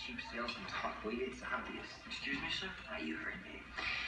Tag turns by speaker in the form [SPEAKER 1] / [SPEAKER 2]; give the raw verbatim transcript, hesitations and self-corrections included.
[SPEAKER 1] cheap salesman talk, will you? It's obvious.
[SPEAKER 2] Excuse me, sir?
[SPEAKER 1] Now you heard me.